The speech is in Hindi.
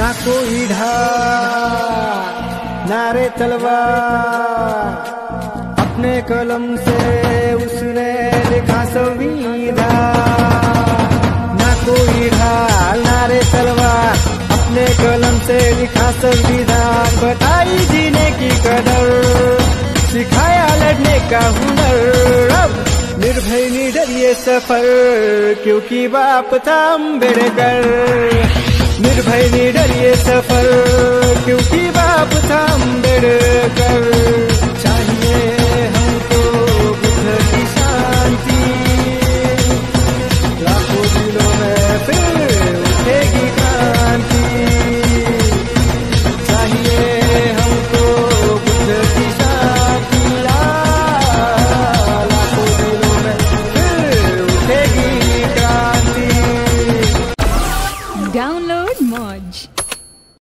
ना कोई ढाल ना रे तलवार, अपने कलम से उसने लिखा संविधान। ना कोई ढाल ना रे तलवार, अपने कलम से लिखा संविधान। बताई जीने की कदर, सिखाया लड़ने का हुनर। अब निर्भय निडर ये सफर, क्योंकि बाप था अम्बेडकर। निर्भय निडर ये सफर, क्योंकि बाप था अम्बेडकर। चाहिए हमको बुद्ध की शांति, लाखों दिलों में फिर उठेगी क्रांति। चाहिए हमको बुद्ध की शांति, लाखों दिलों में फिर उठेगी क्रांति। Download Moj.